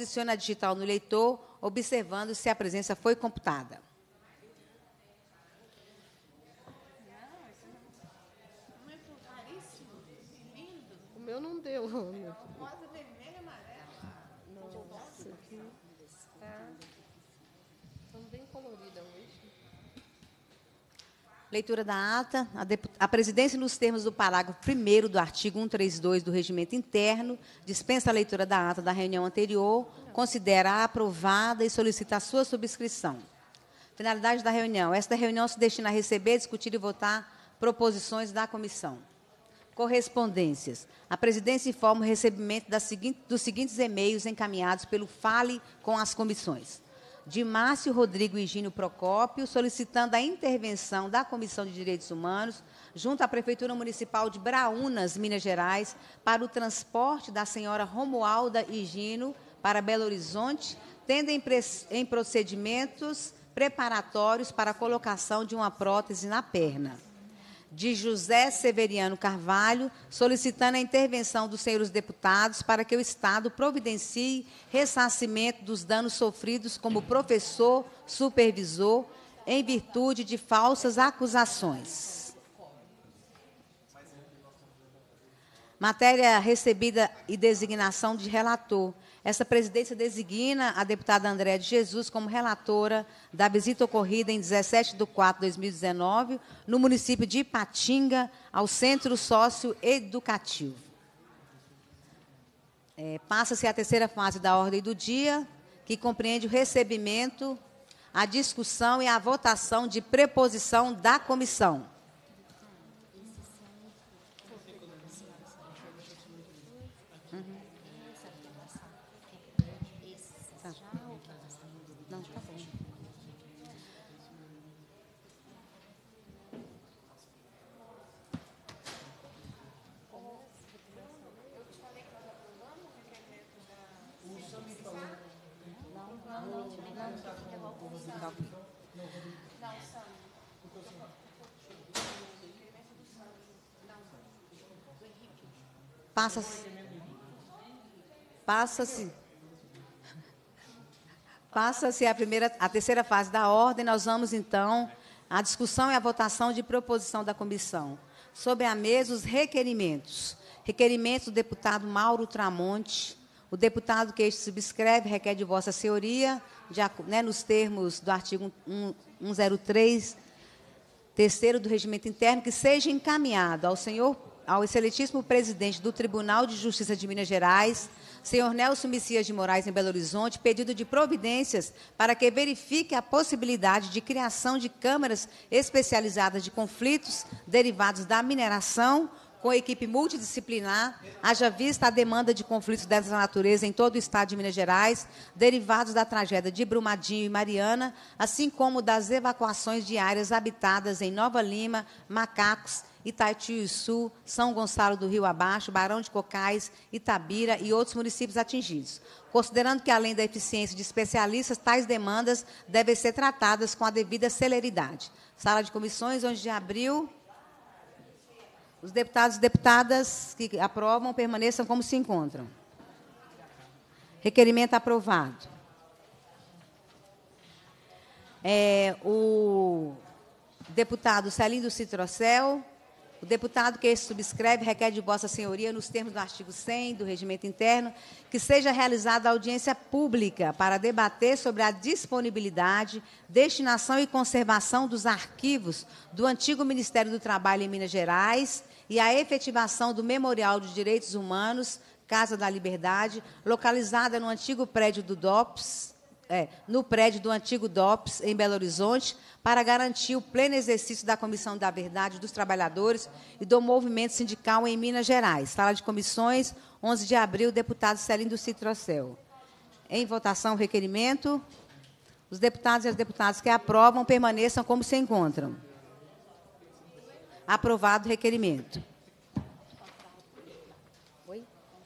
Posicione a digital no leitor, observando se a presença foi computada. O meu não deu. Rosa, vermelho e amarelo. Nossa, aqui estão bem coloridas hoje. Leitura da ata. A presidência, nos termos do parágrafo 1º do artigo 132 do Regimento Interno, dispensa a leitura da ata da reunião anterior, considera aprovada e solicita a sua subscrição. Finalidade da reunião. Esta reunião se destina a receber, discutir e votar proposições da comissão. Correspondências. A presidência informa o recebimento dos seguintes e-mails encaminhados pelo Fale com as comissões. De Márcio Rodrigo Higínio Procópio, solicitando a intervenção da Comissão de Direitos Humanos, junto à Prefeitura Municipal de Braúnas, Minas Gerais, para o transporte da senhora Romualda Higínio para Belo Horizonte, tendo em procedimentos preparatórios para a colocação de uma prótese na perna. De José Severiano Carvalho, solicitando a intervenção dos senhores deputados para que o Estado providencie ressarcimento dos danos sofridos como professor, supervisor, em virtude de falsas acusações. Matéria recebida e designação de relator. Essa presidência designa a deputada Andréa de Jesus como relatora da visita ocorrida em 17 de 4 de 2019, no município de Ipatinga, ao Centro Socioeducativo. Passa-se a terceira fase da ordem do dia, que compreende o recebimento, a discussão e a votação de preposição da comissão. Não, tá bom. Passa-se a terceira fase da ordem. Nós vamos, então, à discussão e à votação de proposição da comissão. Sobre a mesa, os requerimentos. Requerimento do deputado Mauro Tramonte. O deputado que este subscreve requer de vossa senhoria, nos termos do artigo 103, terceiro do Regimento Interno, que seja encaminhado ao excelentíssimo presidente do Tribunal de Justiça de Minas Gerais, senhor Nelson Messias de Moraes, em Belo Horizonte, pedido de providências para que verifique a possibilidade de criação de câmaras especializadas de conflitos derivados da mineração, com equipe multidisciplinar, haja vista a demanda de conflitos dessa natureza em todo o estado de Minas Gerais, derivados da tragédia de Brumadinho e Mariana, assim como das evacuações de áreas habitadas em Nova Lima, Macacos, Itatiuçu, São Gonçalo do Rio Abaixo, Barão de Cocais, Itabira e outros municípios atingidos. Considerando que, além da eficiência de especialistas, tais demandas devem ser tratadas com a devida celeridade. Sala de comissões, 11 de abril. Os deputados e deputadas que aprovam permaneçam como se encontram. Requerimento aprovado. O deputado Celindo Citrocel, o deputado que este subscreve requer de vossa senhoria, nos termos do artigo 100 do Regimento Interno, que seja realizada audiência pública para debater sobre a disponibilidade, destinação e conservação dos arquivos do antigo Ministério do Trabalho em Minas Gerais e a efetivação do Memorial de Direitos Humanos, Casa da Liberdade, localizada no antigo prédio do DOPS, no prédio do antigo DOPS, em Belo Horizonte, para garantir o pleno exercício da Comissão da Verdade dos Trabalhadores e do Movimento Sindical em Minas Gerais. Sala de comissões, 11 de abril, deputado Celindo Citrocel. Em votação, o requerimento. Os deputados e as deputadas que aprovam permaneçam como se encontram. Aprovado o requerimento. Oi?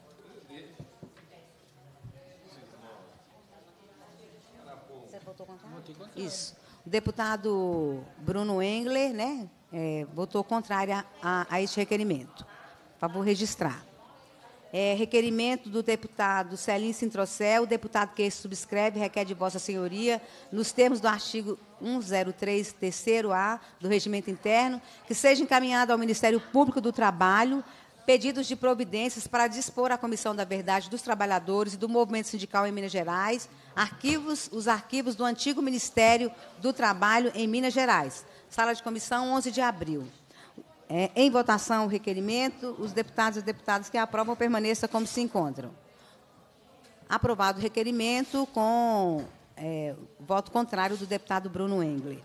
Você votou contrário? Isso. O deputado Bruno Engler, votou contrário a este requerimento. Por favor, registrar. Requerimento do deputado Celim Sintrocel, o deputado que subscreve requer de Vossa Senhoria, nos termos do artigo 103, terceiro A do Regimento Interno, que seja encaminhado ao Ministério Público do Trabalho pedidos de providências para dispor à Comissão da Verdade dos Trabalhadores e do Movimento Sindical em Minas Gerais, os arquivos do antigo Ministério do Trabalho em Minas Gerais. Sala de comissão, 11 de abril. Em votação o requerimento, os deputados e deputadas que aprovam permaneçam como se encontram. Aprovado o requerimento com voto contrário do deputado Bruno Engler.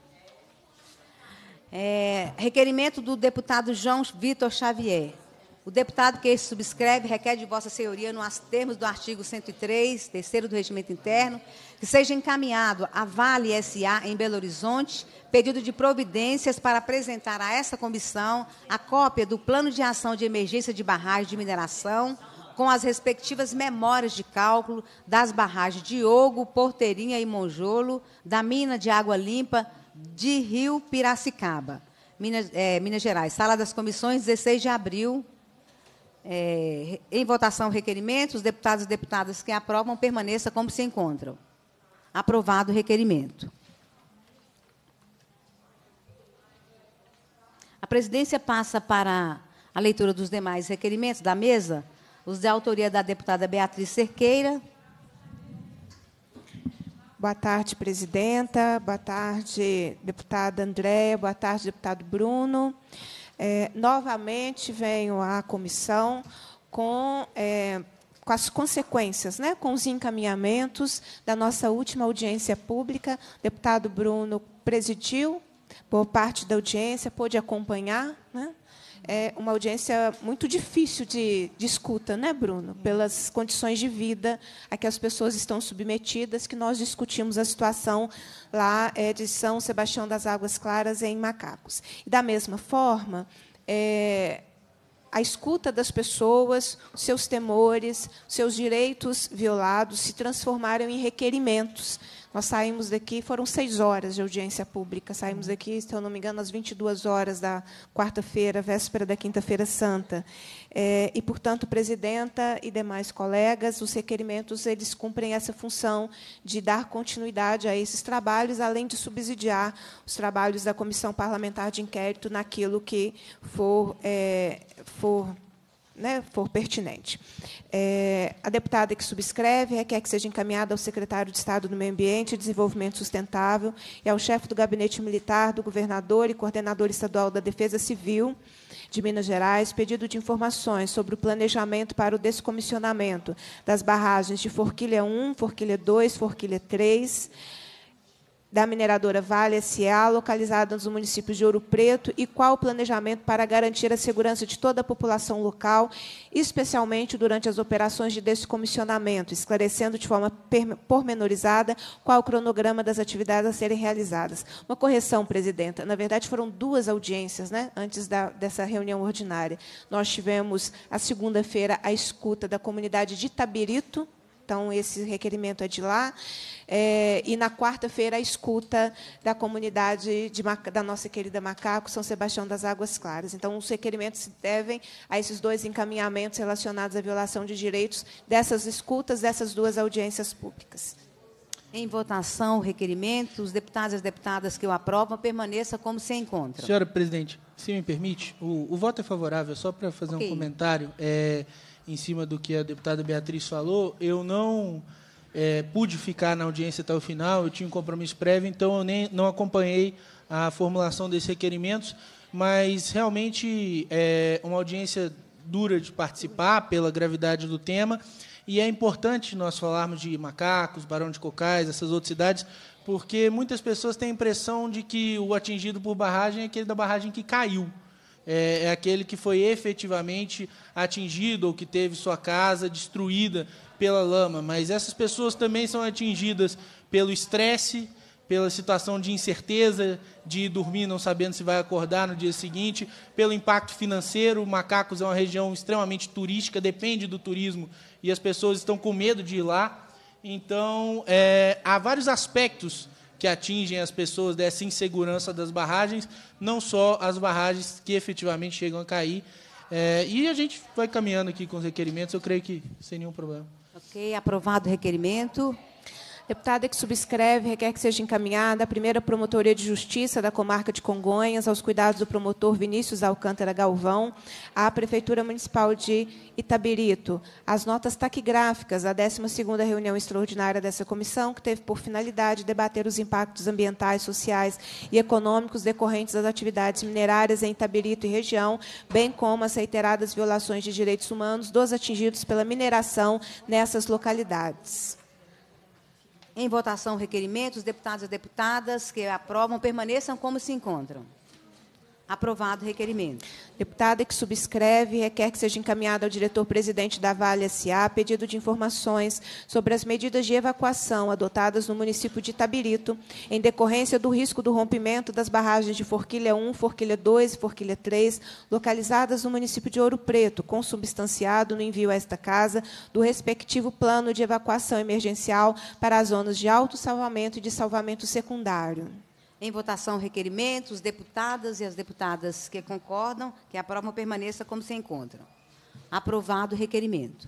Requerimento do deputado João Vitor Xavier. O deputado que subscreve requer de Vossa Senhoria, nos termos do artigo 103, terceiro do Regimento Interno, que seja encaminhado à Vale S.A. em Belo Horizonte, pedido de providências para apresentar a essa comissão a cópia do Plano de Ação de Emergência de Barragem de Mineração, com as respectivas memórias de cálculo das barragens Diogo, Porteirinha e Monjolo, da mina de água limpa de Rio Piracicaba, Minas Gerais. Sala das Comissões, 16 de abril. Em votação o requerimento, os deputados e deputadas que aprovam permaneçam como se encontram. Aprovado o requerimento. A presidência passa para a leitura dos demais requerimentos da mesa, os de autoria da deputada Beatriz Cerqueira. Boa tarde, presidenta. Boa tarde, deputada Andréia. Boa tarde, deputado Bruno. Novamente venho à comissão com as consequências, né, com os encaminhamentos da nossa última audiência pública. O deputado Bruno presidiu por parte da audiência, pôde acompanhar, né? É uma audiência muito difícil de escuta, né, Bruno? Pelas condições de vida a que as pessoas estão submetidas, que nós discutimos a situação lá de São Sebastião das Águas Claras, em Macacos. E, da mesma forma, a escuta das pessoas, os seus temores, os seus direitos violados se transformaram em requerimentos. Nós saímos daqui, foram 6 horas de audiência pública, saímos daqui, se eu não me engano, às 22 horas da quarta-feira, véspera da Quinta-feira Santa. E, portanto, presidenta e demais colegas, os requerimentos eles cumprem essa função de dar continuidade a esses trabalhos, além de subsidiar os trabalhos da Comissão Parlamentar de Inquérito naquilo que for pertinente. A deputada que subscreve requer que seja encaminhada ao secretário de Estado do Meio Ambiente e Desenvolvimento Sustentável e ao chefe do Gabinete Militar do governador e coordenador estadual da Defesa Civil de Minas Gerais, pedido de informações sobre o planejamento para o descomissionamento das barragens de Forquilha 1, Forquilha 2, Forquilha 3, da mineradora Vale S.A., localizada nos municípios de Ouro Preto, e qual o planejamento para garantir a segurança de toda a população local, especialmente durante as operações de descomissionamento, esclarecendo de forma pormenorizada qual o cronograma das atividades a serem realizadas. Uma correção, presidenta. Na verdade, foram 2 audiências, né, antes dessa reunião ordinária. Nós tivemos, a segunda-feira, a escuta da comunidade de Itabirito. Então, esse requerimento é de lá. E, na quarta-feira, a escuta da comunidade da nossa querida Macaco, São Sebastião das Águas Claras. Então, os requerimentos se devem a esses 2 encaminhamentos relacionados à violação de direitos dessas escutas, dessas 2 audiências públicas. Em votação, o requerimento, os deputados e as deputadas que o aprovam permaneçam como se encontram. Senhora presidente, se me permite, o voto é favorável, só para fazer um comentário em cima do que a deputada Beatriz falou. Eu não pude ficar na audiência até o final, eu tinha um compromisso prévio, então eu não acompanhei a formulação desses requerimentos, mas realmente é uma audiência dura de participar pela gravidade do tema, e é importante nós falarmos de Macacos, Barão de Cocais, essas outras cidades, porque muitas pessoas têm a impressão de que o atingido por barragem é aquele da barragem que caiu. É aquele que foi efetivamente atingido ou que teve sua casa destruída pela lama. Mas essas pessoas também são atingidas pelo estresse, pela situação de incerteza, de dormir não sabendo se vai acordar no dia seguinte, pelo impacto financeiro. Macacos é uma região extremamente turística, depende do turismo, e as pessoas estão com medo de ir lá. Então, há vários aspectos que atingem as pessoas dessa insegurança das barragens, não só as barragens que efetivamente chegam a cair. E a gente vai caminhando aqui com os requerimentos, eu creio que sem nenhum problema. Ok, aprovado o requerimento. Deputada que subscreve requer que seja encaminhada a primeira Promotoria de Justiça da Comarca de Congonhas, aos cuidados do promotor Vinícius Alcântara Galvão, à Prefeitura Municipal de Itabirito, as notas taquigráficas da 12ª reunião extraordinária dessa comissão, que teve por finalidade debater os impactos ambientais, sociais e econômicos decorrentes das atividades minerárias em Itabirito e região, bem como as reiteradas violações de direitos humanos dos atingidos pela mineração nessas localidades. Em votação, o requerimento. Os deputados e deputadas que aprovam permaneçam como se encontram. Aprovado o requerimento. Deputada que subscreve requer que seja encaminhado ao diretor-presidente da Vale S.A. pedido de informações sobre as medidas de evacuação adotadas no município de Itabirito, em decorrência do risco do rompimento das barragens de Forquilha 1, Forquilha 2 e Forquilha 3, localizadas no município de Ouro Preto, consubstanciado no envio a esta casa do respectivo plano de evacuação emergencial para as zonas de autossalvamento e de salvamento secundário. Em votação, o requerimento. Os deputadas e as deputadas que concordam, que aprovam, permaneçam como se encontram. Aprovado o requerimento.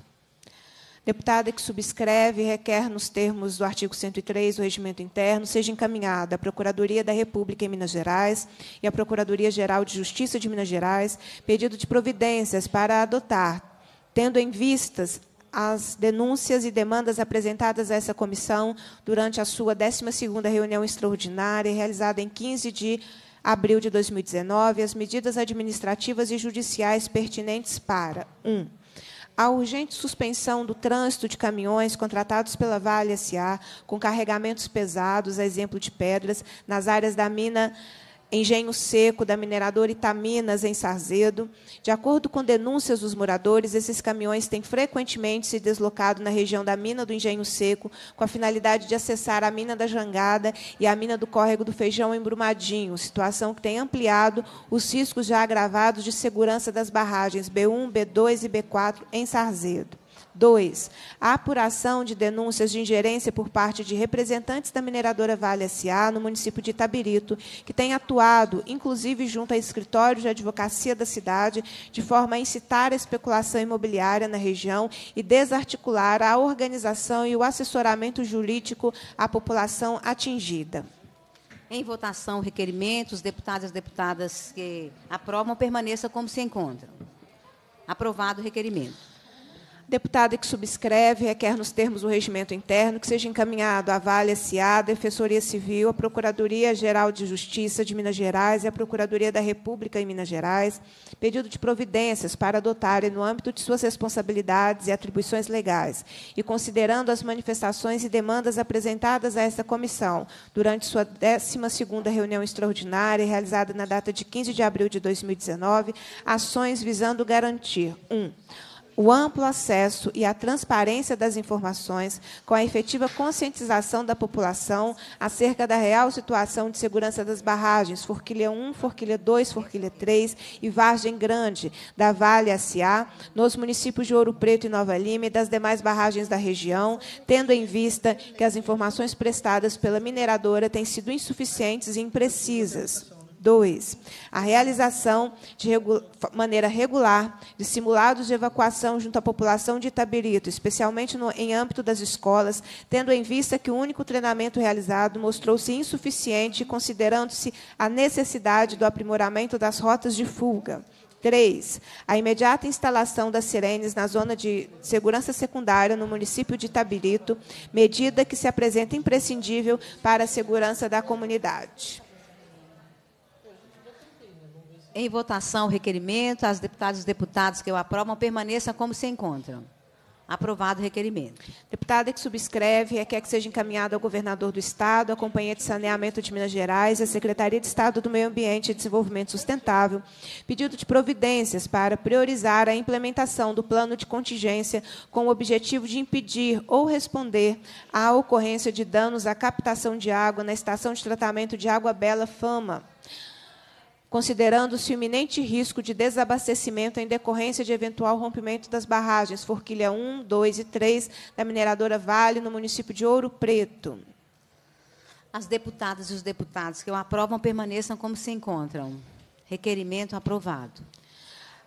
Deputada que subscreve requer, nos termos do artigo 103 do Regimento Interno, seja encaminhada à Procuradoria da República em Minas Gerais e à Procuradoria-Geral de Justiça de Minas Gerais pedido de providências para adotar, tendo em vistas as denúncias e demandas apresentadas a essa comissão durante a sua 12ª reunião extraordinária, realizada em 15 de abril de 2019, as medidas administrativas e judiciais pertinentes para 1. A urgente suspensão do trânsito de caminhões contratados pela Vale S.A. com carregamentos pesados, a exemplo de pedras, nas áreas da mina Engenho Seco, da mineradora Itaminas, em Sarzedo. De acordo com denúncias dos moradores, esses caminhões têm frequentemente se deslocado na região da mina do Engenho Seco, com a finalidade de acessar a mina da Jangada e a mina do Córrego do Feijão, em Brumadinho, situação que tem ampliado os riscos já agravados de segurança das barragens B1, B2 e B4 em Sarzedo. 2. A apuração de denúncias de ingerência por parte de representantes da mineradora Vale S.A. no município de Itabirito, que têm atuado, inclusive, junto a escritórios de advocacia da cidade, de forma a incitar a especulação imobiliária na região e desarticular a organização e o assessoramento jurídico à população atingida. Em votação, o requerimento. Os deputados e as deputadas que aprovam, permaneçam como se encontram. Aprovado o requerimento. Deputada que subscreve requer, nos termos do Regimento Interno, que seja encaminhado à Vale S.A., à Defensoria Civil, à Procuradoria-Geral de Justiça de Minas Gerais e à Procuradoria da República em Minas Gerais, pedido de providências para adotarem, no âmbito de suas responsabilidades e atribuições legais, e considerando as manifestações e demandas apresentadas a esta comissão durante sua 12ª reunião extraordinária, realizada na data de 15 de abril de 2019, ações visando garantir 1. O amplo acesso e a transparência das informações, com a efetiva conscientização da população acerca da real situação de segurança das barragens Forquilha 1, Forquilha 2, Forquilha 3 e Vargem Grande, da Vale S.A., nos municípios de Ouro Preto e Nova Lima e das demais barragens da região, tendo em vista que as informações prestadas pela mineradora têm sido insuficientes e imprecisas. 2. A realização de maneira regular de simulados de evacuação junto à população de Itabirito, especialmente em âmbito das escolas, tendo em vista que o único treinamento realizado mostrou-se insuficiente, considerando-se a necessidade do aprimoramento das rotas de fuga. 3. A imediata instalação das sirenes na zona de segurança secundária no município de Itabirito, medida que se apresenta imprescindível para a segurança da comunidade. Em votação, o requerimento. As deputadas e os deputados que o aprovam, permaneçam como se encontram. Aprovado o requerimento. Deputada que subscreve requer que seja encaminhado ao governador do Estado, à Companhia de Saneamento de Minas Gerais e à Secretaria de Estado do Meio Ambiente e Desenvolvimento Sustentável pedido de providências para priorizar a implementação do plano de contingência com o objetivo de impedir ou responder à ocorrência de danos à captação de água na Estação de Tratamento de Água Bela Fama, considerando-se o iminente risco de desabastecimento em decorrência de eventual rompimento das barragens Forquilha 1, 2 e 3 da mineradora Vale, no município de Ouro Preto. As deputadas e os deputados que o aprovam, permaneçam como se encontram. Requerimento aprovado.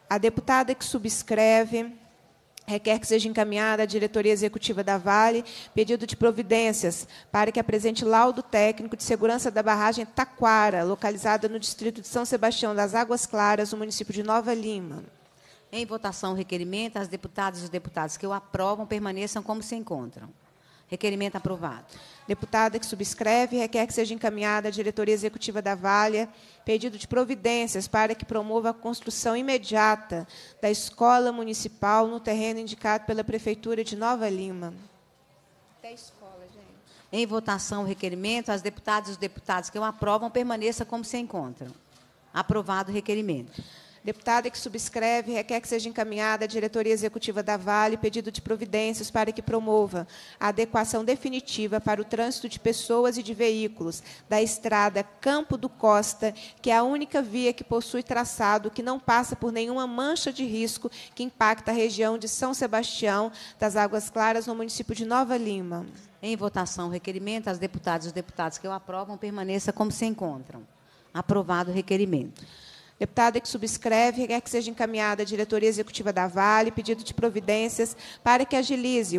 A deputada que subscreve requer que seja encaminhada à diretoria executiva da Vale pedido de providências para que apresente laudo técnico de segurança da barragem Taquara, localizada no distrito de São Sebastião das Águas Claras, no município de Nova Lima. Em votação, o requerimento. As deputadas e os deputados que o aprovam permaneçam como se encontram. Requerimento aprovado. Deputada que subscreve requer que seja encaminhada à diretoria executiva da Vale pedido de providências para que promova a construção imediata da escola municipal no terreno indicado pela Prefeitura de Nova Lima. Até escola, gente. Em votação, o requerimento. As deputadas e os deputados que o aprovam permaneçam como se encontram. Aprovado o requerimento. Deputada que subscreve requer que seja encaminhada à diretoria executiva da Vale pedido de providências para que promova a adequação definitiva para o trânsito de pessoas e de veículos da estrada Campo do Costa, que é a única via que possui traçado que não passa por nenhuma mancha de risco que impacta a região de São Sebastião das Águas Claras, no município de Nova Lima. Em votação, o requerimento. As deputadas e os deputados que o aprovam permaneçam como se encontram. Aprovado o requerimento. Deputada que subscreve requer que seja encaminhada à diretoria executiva da Vale pedido de providências para que agilize o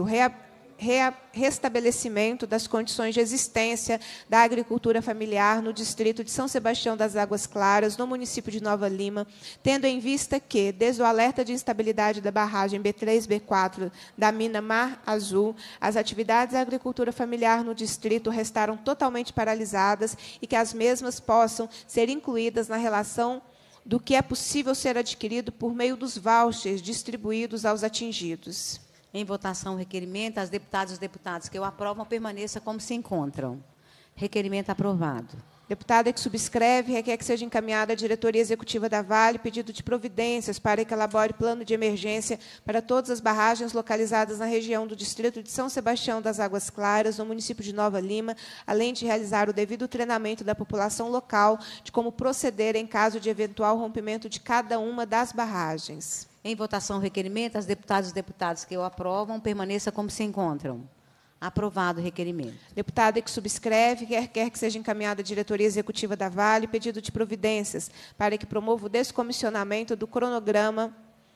restabelecimento das condições de existência da agricultura familiar no distrito de São Sebastião das Águas Claras, no município de Nova Lima, tendo em vista que, desde o alerta de instabilidade da barragem B3 e B4 da mina Mar Azul, as atividades da agricultura familiar no distrito restaram totalmente paralisadas e que as mesmas possam ser incluídas na relação do que é possível ser adquirido por meio dos vouchers distribuídos aos atingidos. Em votação, o requerimento. As deputadas e os deputados que o aprovam permaneçam como se encontram. Requerimento aprovado. Deputada que subscreve requer que seja encaminhada à diretoria executiva da Vale pedido de providências para que elabore plano de emergência para todas as barragens localizadas na região do distrito de São Sebastião das Águas Claras, no município de Nova Lima, além de realizar o devido treinamento da população local de como proceder em caso de eventual rompimento de cada uma das barragens. Em votação, o requerimento. As deputadas e os deputados que o aprovam permaneçam como se encontram. Aprovado o requerimento. Deputada que subscreve quer que seja encaminhada à diretoria executiva da Vale pedido de providências para que promova o descomissionamento do cronograma,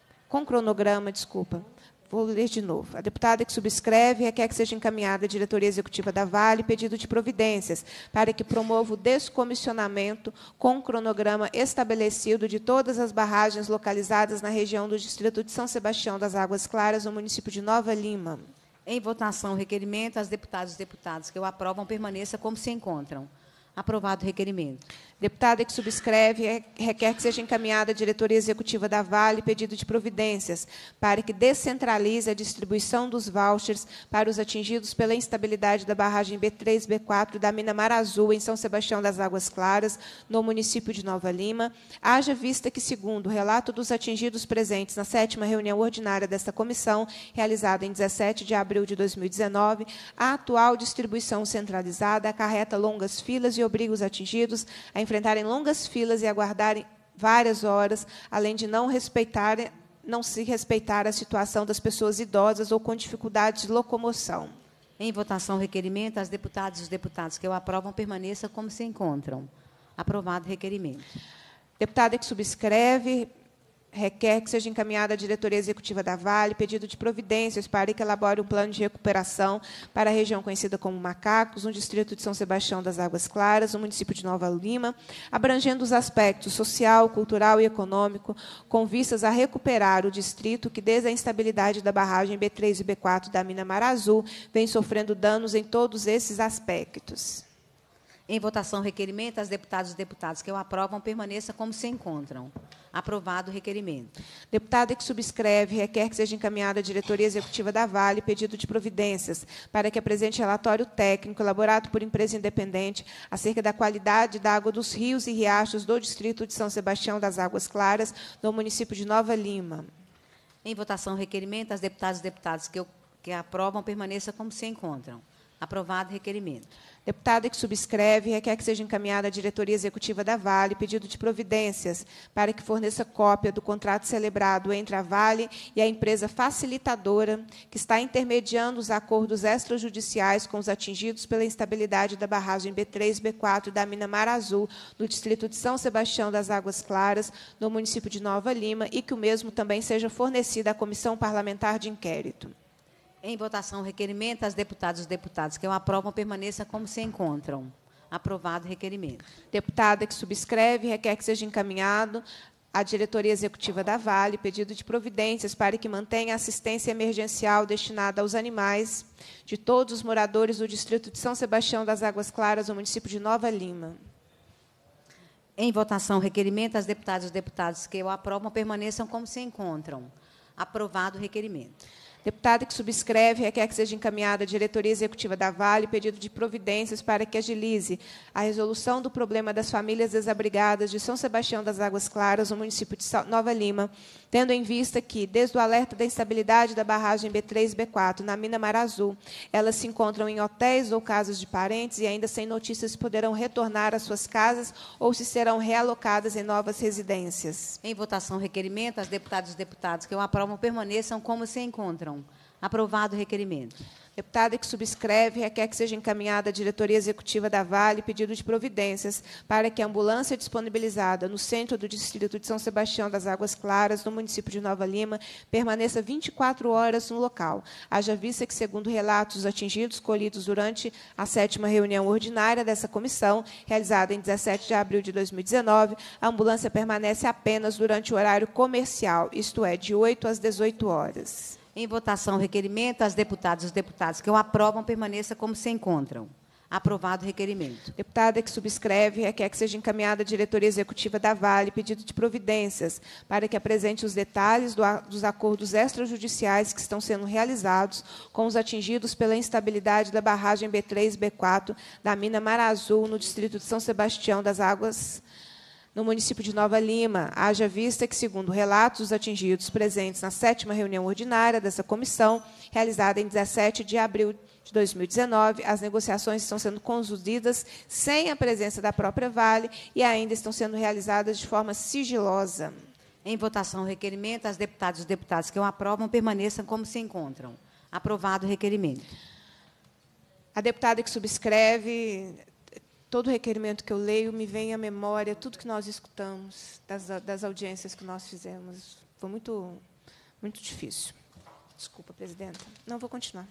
Vou ler de novo. A deputada que subscreve requer que seja encaminhada à diretoria executiva da Vale pedido de providências para que promova o descomissionamento com cronograma estabelecido de todas as barragens localizadas na região do distrito de São Sebastião das Águas Claras, no município de Nova Lima. Em votação, o requerimento. As deputadas e os deputados que o aprovam permaneçam como se encontram. Aprovado o requerimento. Deputada que subscreve requer que seja encaminhada à diretoria executiva da Vale pedido de providências para que descentralize a distribuição dos vouchers para os atingidos pela instabilidade da barragem B3 e B4 da mina Mar Azul, em São Sebastião das Águas Claras, no município de Nova Lima, haja vista que, segundo o relato dos atingidos presentes na 7ª reunião ordinária desta comissão, realizada em 17 de abril de 2019, a atual distribuição centralizada acarreta longas filas e obriga os atingidos a enfrentarem longas filas e aguardarem várias horas, além de não se respeitar a situação das pessoas idosas ou com dificuldades de locomoção. Em votação, o requerimento. As deputadas e os deputados que o aprovam permaneçam como se encontram. Aprovado o requerimento. Deputada que subscreve requer que seja encaminhada à diretoria executiva da Vale pedido de providências para que elabore um plano de recuperação para a região conhecida como Macacos, no distrito de São Sebastião das Águas Claras, no município de Nova Lima, abrangendo os aspectos social, cultural e econômico, com vistas a recuperar o distrito que, desde a instabilidade da barragem B3 e B4 da mina Mar Azul, vem sofrendo danos em todos esses aspectos. Em votação, o requerimento. As deputadas e os deputados que o aprovam permaneçam como se encontram. Aprovado o requerimento. Deputada que subscreve requer que seja encaminhada à diretoria executiva da Vale pedido de providências para que apresente relatório técnico elaborado por empresa independente acerca da qualidade da água dos rios e riachos do distrito de São Sebastião das Águas Claras, no município de Nova Lima. Em votação, o requerimento. As deputadas e deputados que aprovam permaneçam como se encontram. Aprovado o requerimento. Deputada que subscreve requer que seja encaminhada à diretoria executiva da Vale pedido de providências para que forneça cópia do contrato celebrado entre a Vale e a empresa facilitadora que está intermediando os acordos extrajudiciais com os atingidos pela instabilidade da barragem B3 e B4 da mina Mar Azul, no distrito de São Sebastião das Águas Claras, no município de Nova Lima, e que o mesmo também seja fornecido à Comissão Parlamentar de Inquérito. Em votação, o requerimento. As deputadas e os deputados que o aprovam permaneçam como se encontram. Aprovado o requerimento. Deputada que subscreve requer que seja encaminhado à diretoria executiva da Vale pedido de providências para que mantenha a assistência emergencial destinada aos animais de todos os moradores do distrito de São Sebastião das Águas Claras, no município de Nova Lima. Em votação, o requerimento. As deputadas e os deputados que o aprovam permaneçam como se encontram. Aprovado o requerimento. Deputada que subscreve requer que seja encaminhada à diretoria executiva da Vale pedido de providências para que agilize a resolução do problema das famílias desabrigadas de São Sebastião das Águas Claras, no município de Nova Lima, tendo em vista que, desde o alerta da instabilidade da barragem B3 e B4 na mina Mar Azul, elas se encontram em hotéis ou casas de parentes e ainda sem notícias se poderão retornar às suas casas ou se serão realocadas em novas residências. Em votação, o requerimento. As deputadas e os deputados que o aprovam permaneçam como se encontram. Aprovado o requerimento. Deputada que subscreve requer que seja encaminhada à diretoria executiva da Vale pedido de providências para que a ambulância disponibilizada no centro do distrito de São Sebastião das Águas Claras, no município de Nova Lima, permaneça 24 horas no local. Haja vista que, segundo relatos atingidos colhidos durante a 7ª reunião ordinária dessa comissão, realizada em 17 de abril de 2019, a ambulância permanece apenas durante o horário comercial, isto é, de 8 às 18 horas. Em votação, o requerimento. As deputadas e os deputados que o aprovam permaneçam como se encontram. Aprovado o requerimento. Deputada que subscreve requer que seja encaminhada à diretoria executiva da Vale pedido de providências para que apresente os detalhes dos acordos extrajudiciais que estão sendo realizados com os atingidos pela instabilidade da barragem B3 e B4 da mina Mar Azul, no distrito de São Sebastião das Águas, no município de Nova Lima, haja vista que, segundo relatos dos atingidos presentes na 7ª reunião ordinária dessa comissão, realizada em 17 de abril de 2019, as negociações estão sendo conduzidas sem a presença da própria Vale e ainda estão sendo realizadas de forma sigilosa. Em votação, o requerimento. As deputadas e os deputados que o aprovam permaneçam como se encontram. Aprovado o requerimento. A deputada que subscreve. Todo requerimento que eu leio me vem à memória tudo que nós escutamos das audiências que nós fizemos. Foi muito difícil. Desculpa, presidenta. Não, vou continuar.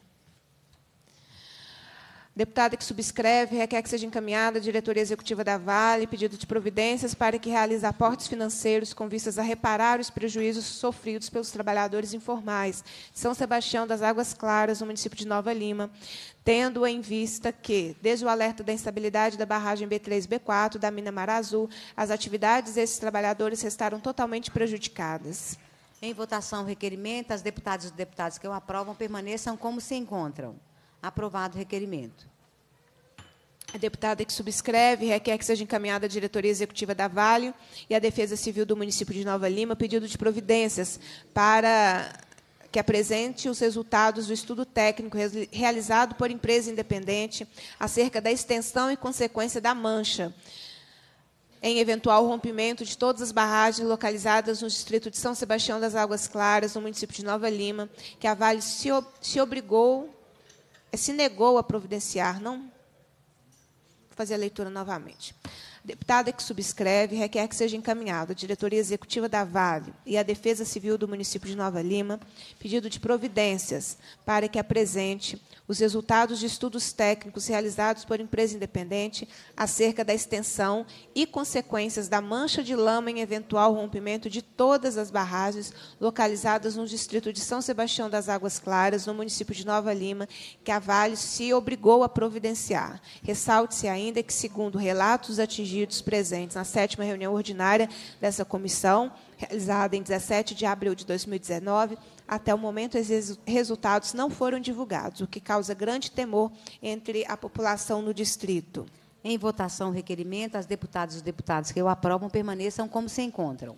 Deputada que subscreve requer que seja encaminhada à diretoria executiva da Vale pedido de providências para que realize aportes financeiros com vistas a reparar os prejuízos sofridos pelos trabalhadores informais de São Sebastião das Águas Claras, no município de Nova Lima, tendo em vista que, desde o alerta da instabilidade da barragem B3 e B4 da mina Mar Azul, as atividades desses trabalhadores restaram totalmente prejudicadas. Em votação, o requerimento. As deputadas e os deputados que o aprovam permaneçam como se encontram. Aprovado o requerimento. A deputada que subscreve requer que seja encaminhada à diretoria executiva da Vale e à Defesa Civil do município de Nova Lima pedido de providências para que apresente os resultados do estudo técnico realizado por empresa independente acerca da extensão e consequência da mancha em eventual rompimento de todas as barragens localizadas no distrito de São Sebastião das Águas Claras, no município de Nova Lima, que a Vale se negou a providenciar. Não? Vou fazer a leitura novamente. A deputada que subscreve requer que seja encaminhado à diretoria executiva da Vale e à Defesa Civil do município de Nova Lima pedido de providências para que apresente os resultados de estudos técnicos realizados por empresa independente acerca da extensão e consequências da mancha de lama em eventual rompimento de todas as barragens localizadas no distrito de São Sebastião das Águas Claras, no município de Nova Lima, que a Vale se obrigou a providenciar. Ressalte-se ainda que, segundo relatos atingidos presentes na 7ª reunião ordinária dessa comissão, realizada em 17 de abril de 2019, até o momento, os resultados não foram divulgados, o que causa grande temor entre a população no distrito. Em votação, o requerimento. As deputadas e os deputados que o aprovam permaneçam como se encontram.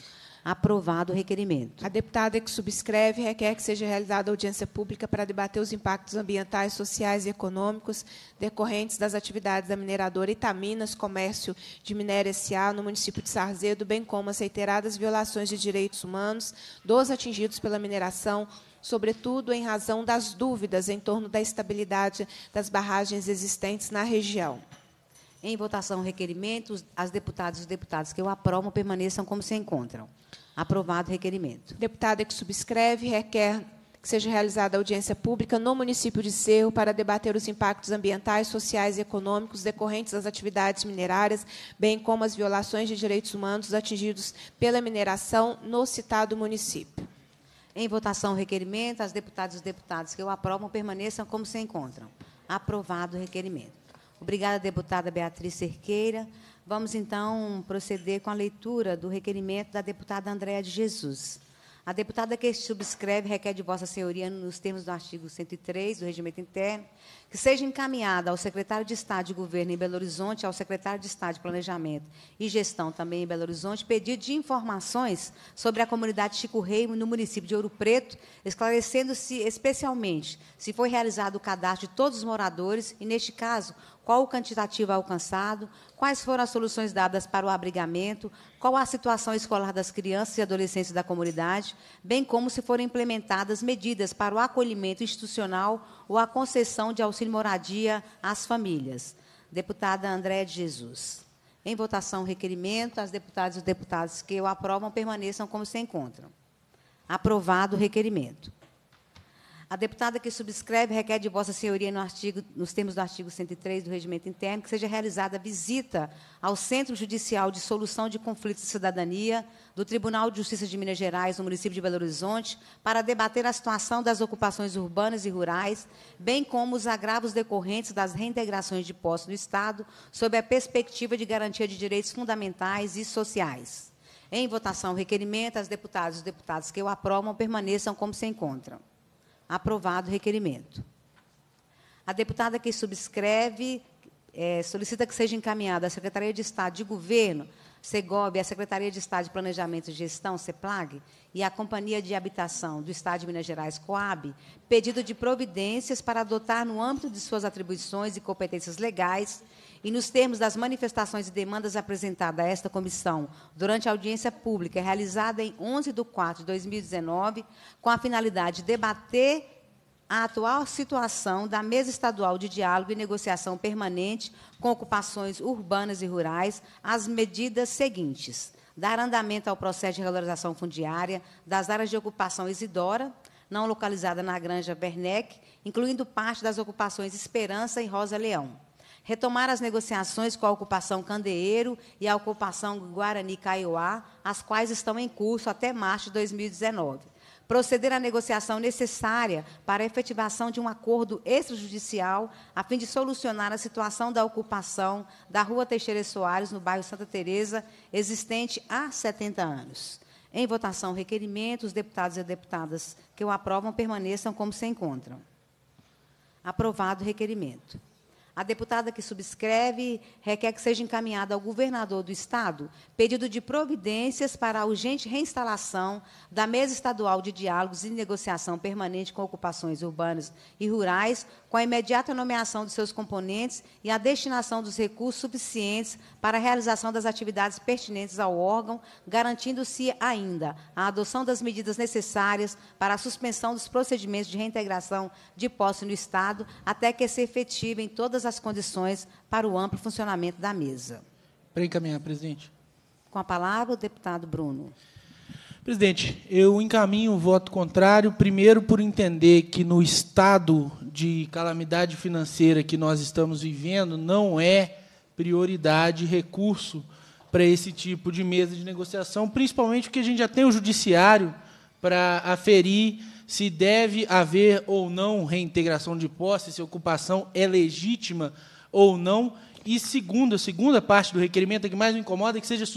Aprovado o requerimento. A deputada que subscreve requer que seja realizada audiência pública para debater os impactos ambientais, sociais e econômicos decorrentes das atividades da mineradora Itaminas Comércio de Minério S.A. no município de Sarzedo, bem como as reiteradas violações de direitos humanos dos atingidos pela mineração, sobretudo em razão das dúvidas em torno da estabilidade das barragens existentes na região. Em votação o requerimento, as deputadas e os deputados que o aprovam permaneçam como se encontram. Aprovado o requerimento. Deputada que subscreve requer que seja realizada audiência pública no município de Cerro para debater os impactos ambientais, sociais e econômicos decorrentes das atividades minerárias, bem como as violações de direitos humanos atingidos pela mineração no citado município. Em votação o requerimento, as deputadas e os deputados que o aprovam permaneçam como se encontram. Aprovado o requerimento. Obrigada, deputada Beatriz Cerqueira. Vamos, então, proceder com a leitura do requerimento da deputada Andréa de Jesus. A deputada que subscreve requer de Vossa Senhoria, nos termos do artigo 103 do Regimento Interno, que seja encaminhada ao secretário de Estado de Governo em Belo Horizonte, ao secretário de Estado de Planejamento e Gestão também em Belo Horizonte, pedido de informações sobre a comunidade Chico Rei no município de Ouro Preto, esclarecendo-se especialmente se foi realizado o cadastro de todos os moradores e, neste caso, qual o quantitativo alcançado, quais foram as soluções dadas para o abrigamento, qual a situação escolar das crianças e adolescentes da comunidade, bem como se foram implementadas medidas para o acolhimento institucional ou a concessão de auxílio moradia às famílias. Deputada Andréa de Jesus. Em votação o requerimento, as deputadas e os deputados que o aprovam permaneçam como se encontram. Aprovado o requerimento. A deputada que subscreve requer de Vossa Senhoria, nos termos do artigo 103 do Regimento Interno, que seja realizada visita ao Centro Judicial de Solução de Conflitos de Cidadania do Tribunal de Justiça de Minas Gerais, no município de Belo Horizonte, para debater a situação das ocupações urbanas e rurais, bem como os agravos decorrentes das reintegrações de posse no Estado, sob a perspectiva de garantia de direitos fundamentais e sociais. Em votação o requerimento, as deputadas e os deputados que o aprovam permaneçam como se encontram. Aprovado o requerimento. A deputada que subscreve solicita que seja encaminhada à Secretaria de Estado de Governo, SEGOB, à Secretaria de Estado de Planejamento e Gestão, CEPLAG, e à Companhia de Habitação do Estado de Minas Gerais, COAB, pedido de providências para adotar, no âmbito de suas atribuições e competências legais, e nos termos das manifestações e demandas apresentadas a esta comissão durante a audiência pública realizada em 11 de 4 de 2019, com a finalidade de debater a atual situação da Mesa Estadual de Diálogo e Negociação Permanente com Ocupações Urbanas e Rurais, as medidas seguintes: dar andamento ao processo de regularização fundiária das áreas de ocupação Isidora, não localizada na Granja Werneck, incluindo parte das ocupações Esperança e Rosa Leão. Retomar as negociações com a ocupação Candeeiro e a ocupação Guarani Kaiowá, as quais estão em curso até março de 2019. Proceder à negociação necessária para a efetivação de um acordo extrajudicial a fim de solucionar a situação da ocupação da Rua Teixeira Soares, no bairro Santa Teresa, existente há 70 anos. Em votação, requerimento, os deputados e deputadas que o aprovam permaneçam como se encontram. Aprovado o requerimento. A deputada que subscreve requer que seja encaminhada ao governador do Estado pedido de providências para a urgente reinstalação da Mesa Estadual de Diálogos e Negociação Permanente com Ocupações Urbanas e Rurais, com a imediata nomeação de seus componentes e a destinação dos recursos suficientes para a realização das atividades pertinentes ao órgão, garantindo-se ainda a adoção das medidas necessárias para a suspensão dos procedimentos de reintegração de posse no Estado, até que se efetivem todas as condições para o amplo funcionamento da mesa. Para encaminhar, presidente. Com a palavra, o deputado Bruno. Presidente, eu encaminho o voto contrário, primeiro por entender que no estado de calamidade financeira que nós estamos vivendo, não é prioridade recurso para esse tipo de mesa de negociação, principalmente porque a gente já tem o judiciário para aferir se deve haver ou não reintegração de posse, se a ocupação é legítima ou não. E a segunda parte do requerimento, que mais me incomoda, é que sejam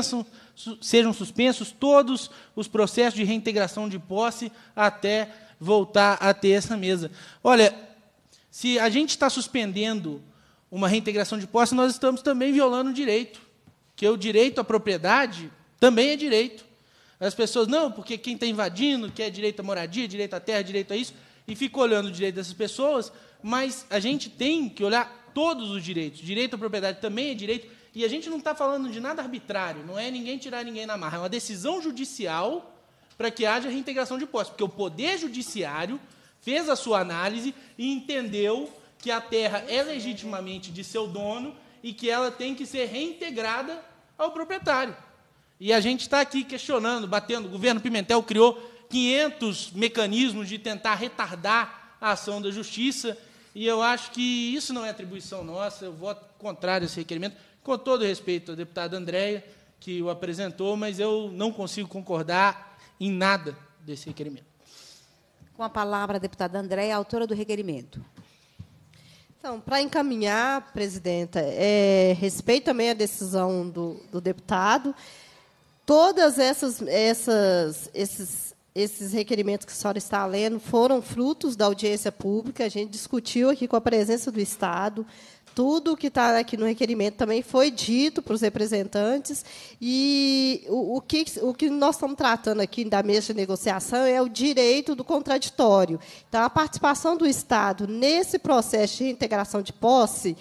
suspensos todos os processos de reintegração de posse até voltar a ter essa mesa. Olha, se a gente está suspendendo uma reintegração de posse, nós estamos também violando o direito, que o direito à propriedade também é direito. As pessoas, não, porque quem está invadindo quer direito à moradia, direito à terra, direito a isso, e fica olhando o direito dessas pessoas, mas a gente tem que olhar todos os direitos. Direito à propriedade também é direito, e a gente não está falando de nada arbitrário, não é ninguém tirar ninguém na marra, é uma decisão judicial para que haja reintegração de posse, porque o Poder Judiciário fez a sua análise e entendeu que a terra é legitimamente de seu dono e que ela tem que ser reintegrada ao proprietário. E a gente está aqui questionando, batendo. O governo Pimentel criou 500 mecanismos de tentar retardar a ação da Justiça, e eu acho que isso não é atribuição nossa. Eu voto contrário a esse requerimento, com todo respeito à deputada Andréia, que o apresentou, mas eu não consigo concordar em nada desse requerimento. Com a palavra, a deputada Andréia, autora do requerimento. Então, para encaminhar, presidenta, respeito também a decisão do deputado. Todas esses requerimentos que a senhora está lendo foram frutos da audiência pública. A gente discutiu aqui com a presença do Estado. Tudo o que está aqui no requerimento também foi dito para os representantes. E o que nós estamos tratando aqui da mesa de negociação é o direito do contraditório. Então, a participação do Estado nesse processo de reintegração de posse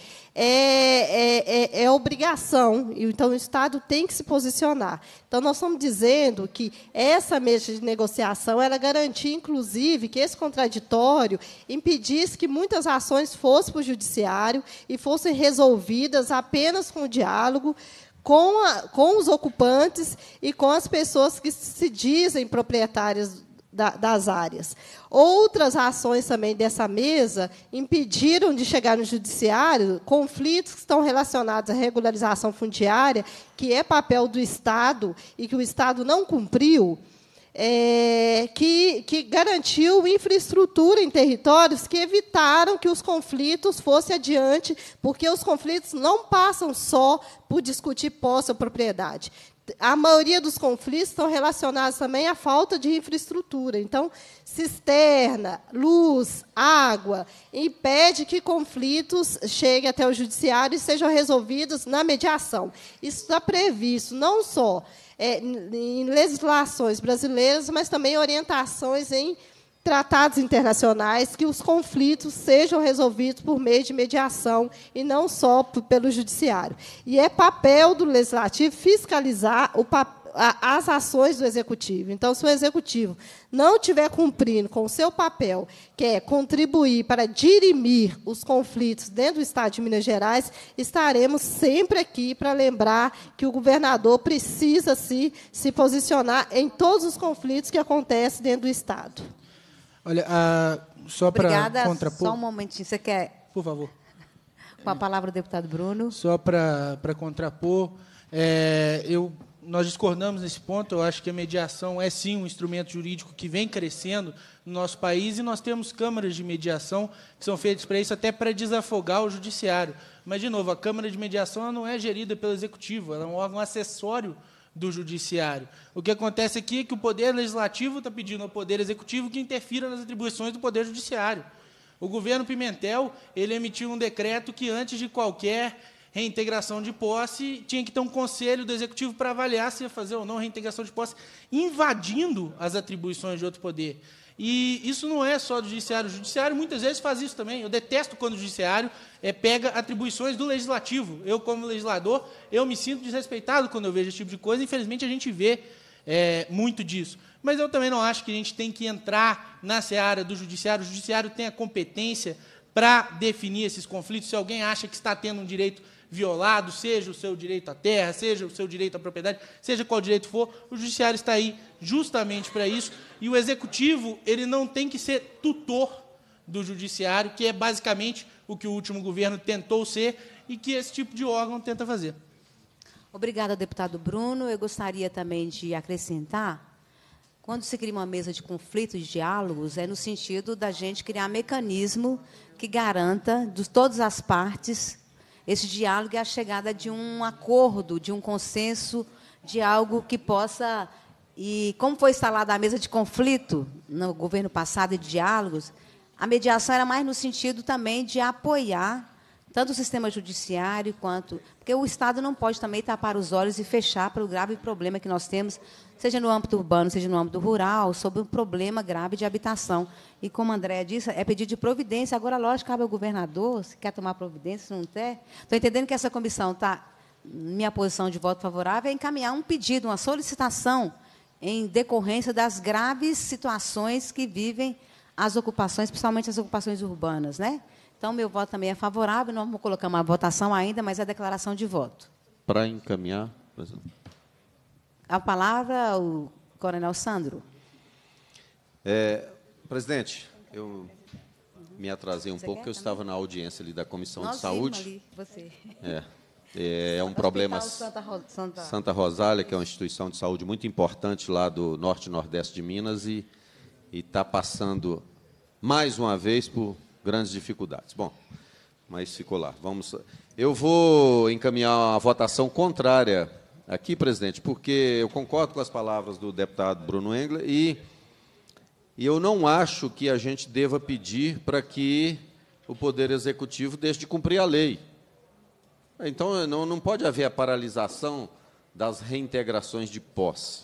é obrigação. Então, o Estado tem que se posicionar. Então, nós estamos dizendo que essa mesa de negociação ela garantia, inclusive, que esse contraditório impedisse que muitas ações fossem para o judiciário e fossem resolvidas apenas com o diálogo com os ocupantes e com as pessoas que se dizem proprietárias das áreas. Outras ações também dessa mesa impediram de chegar no judiciário conflitos que estão relacionados à regularização fundiária, que é papel do Estado e que o Estado não cumpriu, que garantiu infraestrutura em territórios que evitaram que os conflitos fossem adiante, porque os conflitos não passam só por discutir posse ou propriedade. A maioria dos conflitos estão relacionados também à falta de infraestrutura. Então, cisterna, luz, água, impede que conflitos cheguem até o judiciário e sejam resolvidos na mediação. Isso está previsto não só em legislações brasileiras, mas também orientações em tratados internacionais, que os conflitos sejam resolvidos por meio de mediação e não só pelo judiciário. E é papel do legislativo fiscalizar as ações do executivo. Então, se o executivo não estiver cumprindo com o seu papel, que é contribuir para dirimir os conflitos dentro do Estado de Minas Gerais, estaremos sempre aqui para lembrar que o governador precisa se posicionar em todos os conflitos que acontecem dentro do Estado. Olha, só para contrapor... Só um momentinho. Você quer... Por favor. Com a palavra, o deputado Bruno. Só para contrapor, nós discordamos nesse ponto. Eu acho que a mediação é, sim, um instrumento jurídico que vem crescendo no nosso país, e nós temos câmaras de mediação que são feitas para isso, até para desafogar o judiciário. Mas, de novo, a Câmara de Mediação ela não é gerida pelo Executivo, ela é um órgão acessório do Judiciário. O que acontece aqui é que o Poder Legislativo está pedindo ao Poder Executivo que interfira nas atribuições do Poder Judiciário. O governo Pimentel ele emitiu um decreto que, antes de qualquer reintegração de posse, tinha que ter um conselho do Executivo para avaliar se ia fazer ou não reintegração de posse, invadindo as atribuições de outro poder. E isso não é só do Judiciário. O Judiciário, muitas vezes, faz isso também. Eu detesto quando o Judiciário pega atribuições do Legislativo. Eu, como legislador, eu me sinto desrespeitado quando eu vejo esse tipo de coisa. Infelizmente, a gente vê muito disso. Mas eu também não acho que a gente tem que entrar na seara do Judiciário. O Judiciário tem a competência para definir esses conflitos. Se alguém acha que está tendo um direito violado, seja o seu direito à terra, seja o seu direito à propriedade, seja qual direito for, o Judiciário está aí justamente para isso. E o Executivo ele não tem que ser tutor do Judiciário, que é basicamente o que o último governo tentou ser e que esse tipo de órgão tenta fazer. Obrigada, deputado Bruno. Eu gostaria também de acrescentar, quando se cria uma mesa de conflitos e diálogos, é no sentido da gente criar um mecanismo que garanta, de todas as partes, esse diálogo e a chegada de um acordo, de um consenso, de algo que possa... E, como foi instalada a mesa de conflito no governo passado e de diálogos, a mediação era mais no sentido também de apoiar tanto o sistema judiciário quanto... Porque o Estado não pode também tapar os olhos e fechar para o grave problema que nós temos, seja no âmbito urbano, seja no âmbito rural, sobre um problema grave de habitação. E, como a Andréa disse, é pedido de providência. Agora, lógico, cabe ao governador, se quer tomar providência, se não quer. Estou entendendo que essa comissão está, minha posição de voto favorável, é encaminhar um pedido, uma solicitação, em decorrência das graves situações que vivem as ocupações, principalmente as ocupações urbanas, né? Então, meu voto também é favorável. Não vou colocar uma votação ainda, mas é a declaração de voto. Para encaminhar, presidente. A palavra, o coronel Sandro. Presidente, eu me atrasei um pouco, porque eu estava na audiência ali da Comissão de Saúde. Ali, você. É um problema... Santa Rosália, que é uma instituição de saúde muito importante lá do norte e nordeste de Minas, e está passando, mais uma vez, por grandes dificuldades. Bom, mas ficou lá. Eu vou encaminhar uma votação contrária aqui, presidente, porque eu concordo com as palavras do deputado Bruno Engler e eu não acho que a gente deva pedir para que o Poder Executivo deixe de cumprir a lei. Então, não pode haver a paralisação das reintegrações de posse.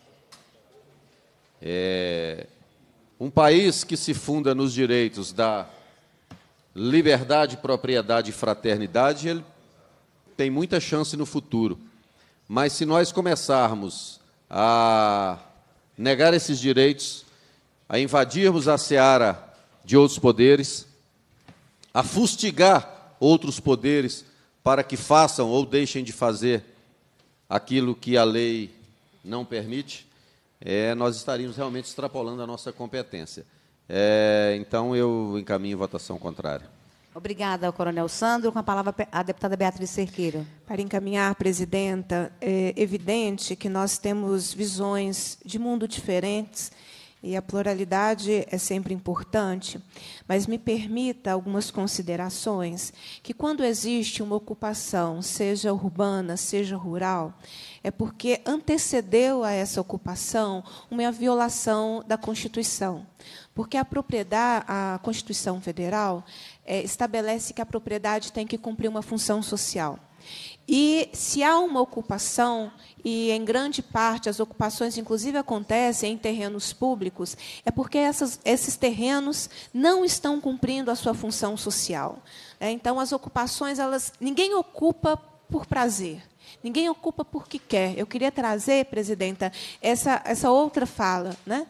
Um país que se funda nos direitos da liberdade, propriedade e fraternidade, ele tem muita chance no futuro. Mas, se nós começarmos a negar esses direitos, a invadirmos a seara de outros poderes, a fustigar outros poderes para que façam ou deixem de fazer aquilo que a lei não permite, nós estaríamos realmente extrapolando a nossa competência. Então, eu encaminho votação contrária. Obrigada ao coronel Sandro. Com a palavra, a deputada Beatriz Cerqueira. Para encaminhar, presidenta, é evidente que nós temos visões de mundo diferentes e a pluralidade é sempre importante, mas me permita algumas considerações, que quando existe uma ocupação, seja urbana, seja rural, é porque antecedeu a essa ocupação uma violação da Constituição. Porque a Constituição Federal estabelece que a propriedade tem que cumprir uma função social. E, se há uma ocupação, e, em grande parte, as ocupações, inclusive, acontecem em terrenos públicos, é porque esses terrenos não estão cumprindo a sua função social. Então, as ocupações, ninguém ocupa por prazer. Ninguém ocupa porque quer. Eu queria trazer, presidenta, essa outra fala, né?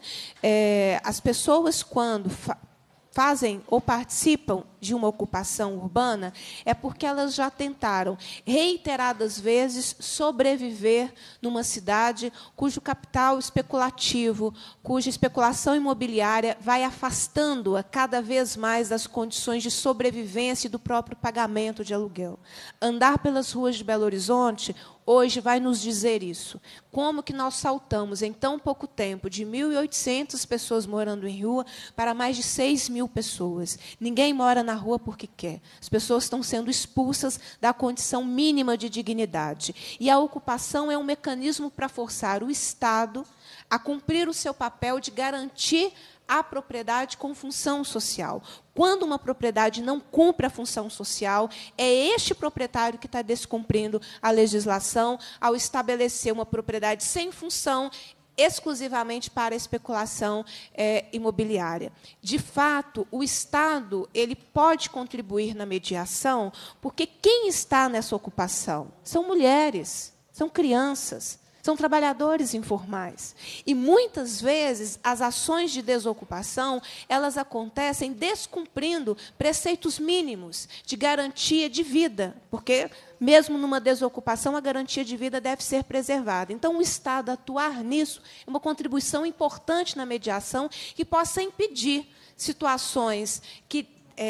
As pessoas, quando fazem ou participam de uma ocupação urbana, é porque elas já tentaram, reiteradas vezes, sobreviver numa cidade cujo capital especulativo, cuja especulação imobiliária vai afastando-a cada vez mais das condições de sobrevivência e do próprio pagamento de aluguel. Andar pelas ruas de Belo Horizonte hoje vai nos dizer isso. Como que nós saltamos, em tão pouco tempo, de 1.800 pessoas morando em rua para mais de 6.000 pessoas. Ninguém mora na rua porque quer. As pessoas estão sendo expulsas da condição mínima de dignidade. E a ocupação é um mecanismo para forçar o Estado a cumprir o seu papel de garantir a propriedade com função social. Quando uma propriedade não cumpre a função social, é este proprietário que está descumprindo a legislação ao estabelecer uma propriedade sem função exclusivamente para a especulação imobiliária. De fato, o Estado ele pode contribuir na mediação, porque quem está nessa ocupação são mulheres, são crianças, são trabalhadores informais. E, muitas vezes, as ações de desocupação elas acontecem descumprindo preceitos mínimos de garantia de vida, porque, mesmo numa desocupação, a garantia de vida deve ser preservada. Então, o Estado atuar nisso é uma contribuição importante na mediação que possa impedir situações que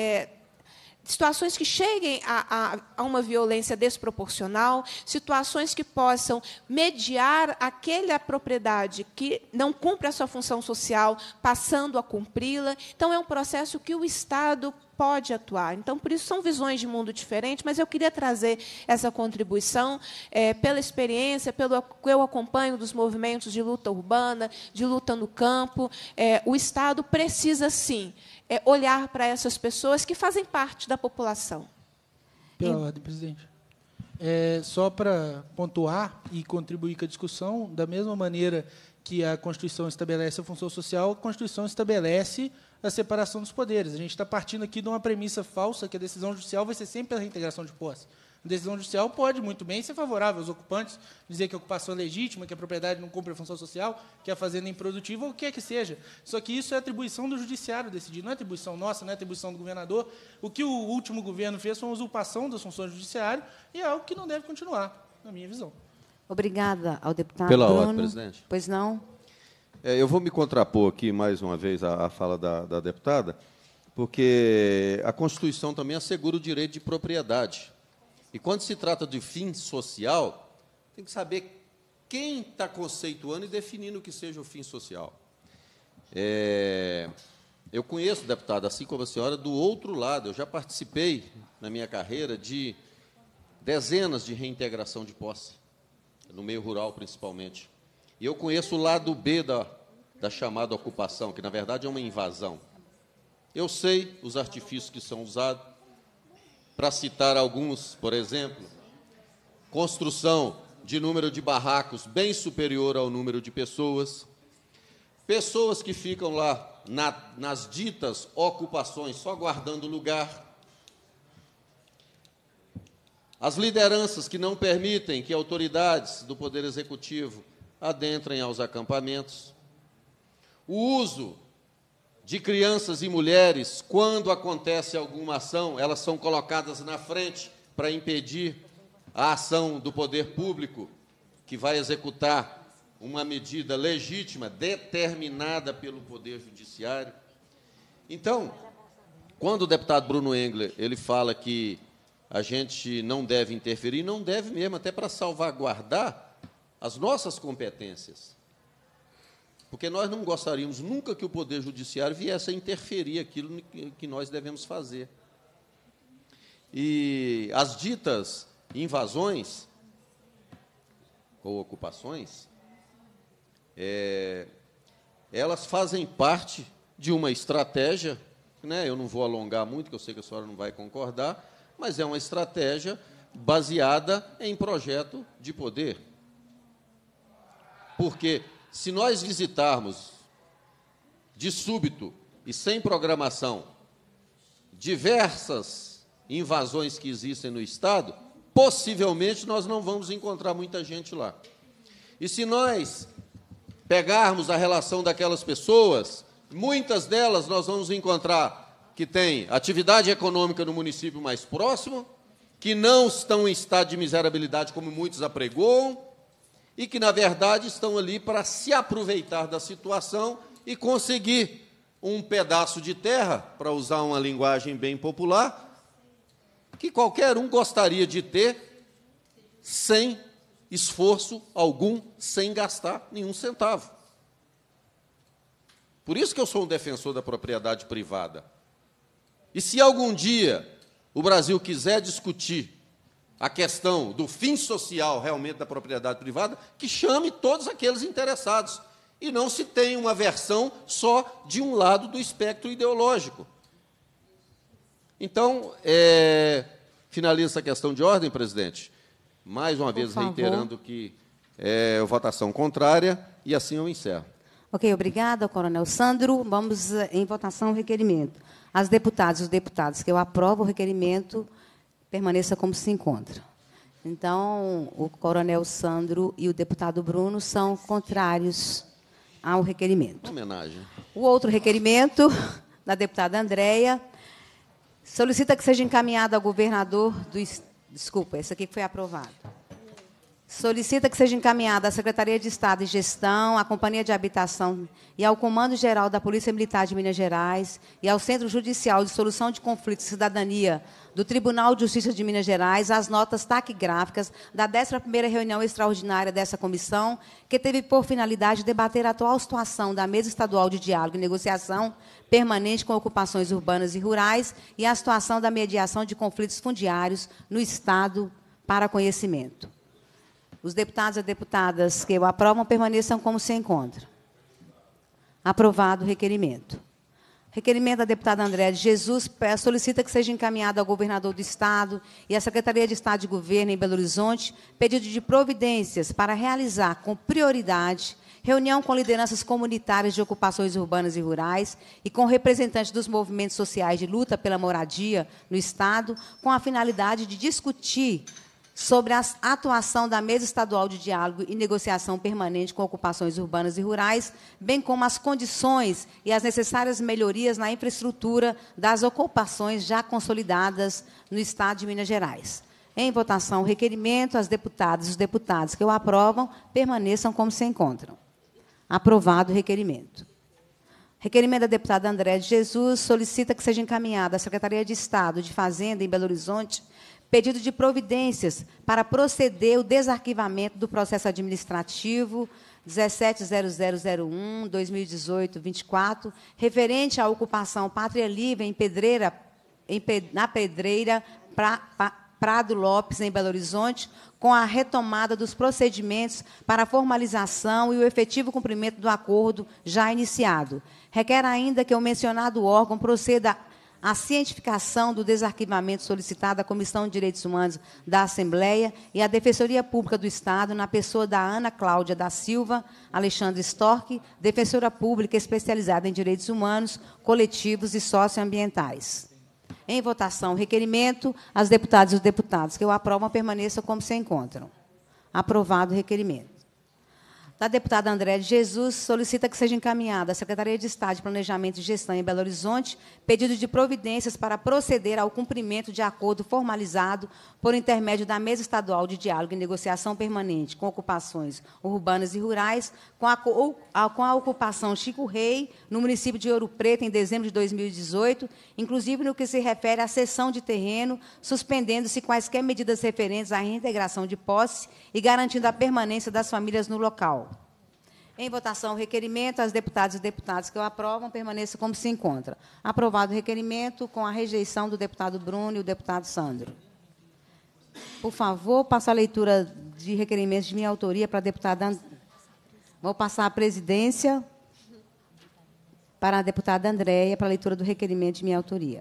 cheguem a uma violência desproporcional, situações que possam mediar aquela propriedade que não cumpre a sua função social, passando a cumpri-la. Então, é um processo que o Estado pode atuar. Então, por isso, são visões de mundo diferentes, mas eu queria trazer essa contribuição pela experiência, pelo que eu acompanho dos movimentos de luta urbana, de luta no campo. O Estado precisa, sim, olhar para essas pessoas que fazem parte da população. Pela ordem, presidente. Só para pontuar e contribuir com a discussão, da mesma maneira que a Constituição estabelece a função social, a Constituição estabelece a separação dos poderes. A gente está partindo aqui de uma premissa falsa, que a decisão judicial vai ser sempre a reintegração de posse. A decisão judicial pode muito bem ser favorável aos ocupantes, dizer que a ocupação é legítima, que a propriedade não cumpre a função social, que a fazenda é improdutiva, ou o que é que seja. Só que isso é atribuição do judiciário decidir, não é atribuição nossa, não é atribuição do governador. O que o último governo fez foi uma usurpação das funções do judiciário e é algo que não deve continuar, na minha visão. Obrigada ao deputado Pela Bruno. ordem, presidente. Pois não? Eu vou me contrapor aqui, mais uma vez, à fala da deputada, porque a Constituição também assegura o direito de propriedade. E, quando se trata de fim social, tem que saber quem está conceituando e definindo o que seja o fim social. Eu conheço, deputado, assim como a senhora, do outro lado. Eu já participei, na minha carreira, de dezenas de reintegração de posse, no meio rural, principalmente. E eu conheço o lado B da chamada ocupação, que, na verdade, é uma invasão. Eu sei os artifícios que são usados. Para citar alguns, por exemplo, construção de número de barracos bem superior ao número de pessoas, pessoas que ficam lá nas ditas ocupações, só guardando lugar, as lideranças que não permitem que autoridades do Poder Executivo adentrem aos acampamentos, o uso de crianças e mulheres, quando acontece alguma ação, elas são colocadas na frente para impedir a ação do poder público, que vai executar uma medida legítima, determinada pelo Poder Judiciário. Então, quando o deputado Bruno Engler ele fala que a gente não deve interferir, não deve mesmo, até para salvaguardar as nossas competências. Porque nós não gostaríamos nunca que o Poder Judiciário viesse a interferir aquilo que nós devemos fazer. E as ditas invasões ou ocupações, elas fazem parte de uma estratégia, né? Eu não vou alongar muito, que eu sei que a senhora não vai concordar, mas é uma estratégia baseada em projeto de poder. Porque se nós visitarmos de súbito e sem programação diversas invasões que existem no Estado, possivelmente nós não vamos encontrar muita gente lá. E se nós pegarmos a relação daquelas pessoas, muitas delas nós vamos encontrar que têm atividade econômica no município mais próximo, que não estão em estado de miserabilidade, como muitos apregoam, e que, na verdade, estão ali para se aproveitar da situação e conseguir um pedaço de terra, para usar uma linguagem bem popular, que qualquer um gostaria de ter sem esforço algum, sem gastar nenhum centavo. Por isso que eu sou um defensor da propriedade privada. E se algum dia o Brasil quiser discutir a questão do fim social realmente da propriedade privada, que chame todos aqueles interessados, e não se tenha uma versão só de um lado do espectro ideológico. Então, finaliza essa questão de ordem, presidente, mais uma vez reiterando que é votação contrária, e assim eu encerro. Ok, obrigada, coronel Sandro. Vamos em votação o requerimento. As deputadas e os deputados que eu aprovo o requerimento, permaneça como se encontra. Então, o coronel Sandro e o deputado Bruno são contrários ao requerimento. Homenagem. O outro requerimento, da deputada Andréia, solicita que seja encaminhado ao governador do... Desculpa, esse aqui que foi aprovado. Solicita que seja encaminhado à Secretaria de Estado e Gestão, à Companhia de Habitação e ao Comando Geral da Polícia Militar de Minas Gerais e ao Centro Judicial de Solução de Conflitos e Cidadania do Tribunal de Justiça de Minas Gerais as notas taquigráficas da 11ª reunião extraordinária dessa comissão, que teve por finalidade debater a atual situação da Mesa Estadual de Diálogo e Negociação permanente com ocupações urbanas e rurais e a situação da mediação de conflitos fundiários no Estado para conhecimento. Os deputados e deputadas que o aprovam permaneçam como se encontram. Aprovado o requerimento. Requerimento da deputada Andréa de Jesus solicita que seja encaminhado ao governador do Estado e à Secretaria de Estado de Governo em Belo Horizonte pedido de providências para realizar com prioridade reunião com lideranças comunitárias de ocupações urbanas e rurais e com representantes dos movimentos sociais de luta pela moradia no Estado, com a finalidade de discutir sobre a atuação da Mesa Estadual de Diálogo e Negociação Permanente com Ocupações Urbanas e Rurais, bem como as condições e as necessárias melhorias na infraestrutura das ocupações já consolidadas no Estado de Minas Gerais. Em votação, o requerimento, as deputadas e os deputados que o aprovam permaneçam como se encontram. Aprovado o requerimento. Requerimento da deputada Andréa de Jesus solicita que seja encaminhado à Secretaria de Estado de Fazenda, em Belo Horizonte, pedido de providências para proceder o desarquivamento do processo administrativo 17.0001/2018-24, referente à ocupação Pátria Livre na Pedreira Prado Lopes, em Belo Horizonte, com a retomada dos procedimentos para a formalização e o efetivo cumprimento do acordo já iniciado. Requer ainda que o mencionado órgão proceda à cientificação do desarquivamento solicitado à Comissão de Direitos Humanos da Assembleia e à Defensoria Pública do Estado, na pessoa da Ana Cláudia da Silva Alexandre Storck, defensora pública especializada em direitos humanos, coletivos e socioambientais. Em votação, o requerimento, as deputadas e os deputados que o aprovam permaneçam como se encontram. Aprovado o requerimento. Da deputada Andréa de Jesus solicita que seja encaminhada à Secretaria de Estado de Planejamento e Gestão em Belo Horizonte pedido de providências para proceder ao cumprimento de acordo formalizado por intermédio da Mesa Estadual de Diálogo e Negociação Permanente com Ocupações Urbanas e Rurais, com a ocupação Chico Rei, no município de Ouro Preto, em dezembro de 2018, inclusive no que se refere à cessão de terreno, suspendendo-se quaisquer medidas referentes à reintegração de posse e garantindo a permanência das famílias no local. Em votação, o requerimento, as deputadas e deputados que o aprovam permaneçam como se encontra. Aprovado o requerimento, com a rejeição do deputado Bruno e o deputado Sandro. Por favor, passo a leitura de requerimentos de minha autoria para a deputada. Vou passar a presidência para a deputada Andréia, para a leitura do requerimento de minha autoria.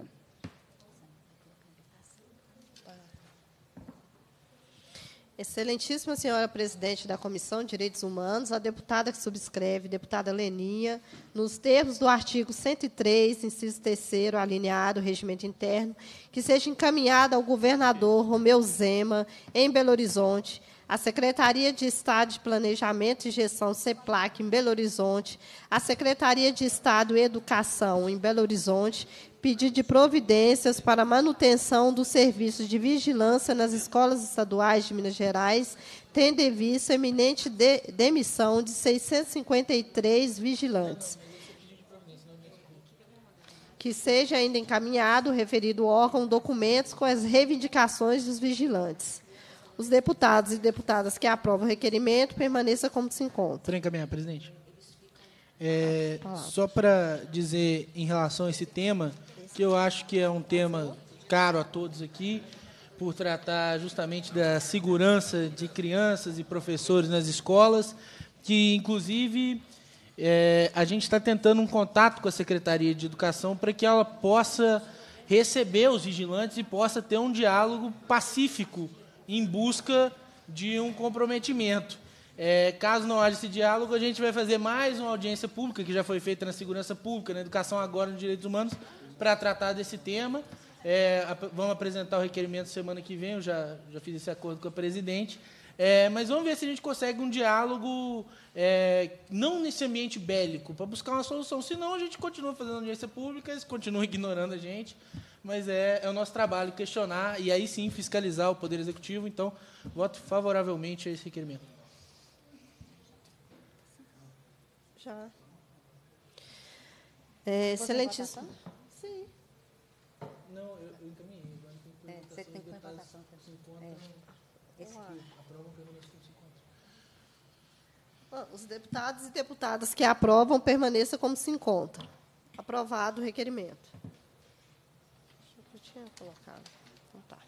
Excelentíssima senhora presidente da Comissão de Direitos Humanos, a deputada que subscreve, deputada Leninha, nos termos do artigo 103, inciso 3º, alineado, regimento interno, que seja encaminhada ao governador Romeu Zema, em Belo Horizonte, à Secretaria de Estado de Planejamento e Gestão, CEPLAC, em Belo Horizonte, à Secretaria de Estado e Educação, em Belo Horizonte, pedido de providências para a manutenção dos serviços de vigilância nas escolas estaduais de Minas Gerais, tendo em vista a eminente demissão de 653 vigilantes. Que seja ainda encaminhado o referido órgão documentos com as reivindicações dos vigilantes. Os deputados e deputadas que aprovam o requerimento permaneçam como se encontram. Para encaminhar, presidente. Só para dizer, em relação a esse tema, que eu acho que é um tema caro a todos aqui, por tratar justamente da segurança de crianças e professores nas escolas, que, inclusive, a gente está tentando um contato com a Secretaria de Educação para que ela possa receber os vigilantes e possa ter um diálogo pacífico em busca de um comprometimento. Caso não haja esse diálogo, a gente vai fazer mais uma audiência pública, que já foi feita na segurança pública, na educação, agora nos direitos humanos, para tratar desse tema. Vamos apresentar o requerimento semana que vem, eu já fiz esse acordo com a presidente. Mas vamos ver se a gente consegue um diálogo, não nesse ambiente bélico, para buscar uma solução. Senão, a gente continua fazendo audiência pública, eles continuam ignorando a gente. Mas é o nosso trabalho questionar e, aí sim, fiscalizar o Poder Executivo. Então, voto favoravelmente a esse requerimento. Já. Excelentíssimo. Sim. Não, eu encaminhei. Você tem que votação. Os deputados e deputadas que aprovam permaneçam como se encontram. Aprovado o requerimento. Eu tinha colocado. Então, tá.